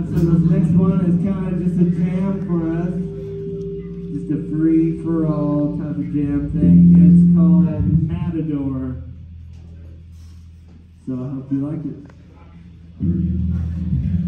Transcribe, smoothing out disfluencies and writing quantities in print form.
So this next one is kind of just a jam for us. Just a free-for-all type of jam thing. It's called Matador. So I hope you like it.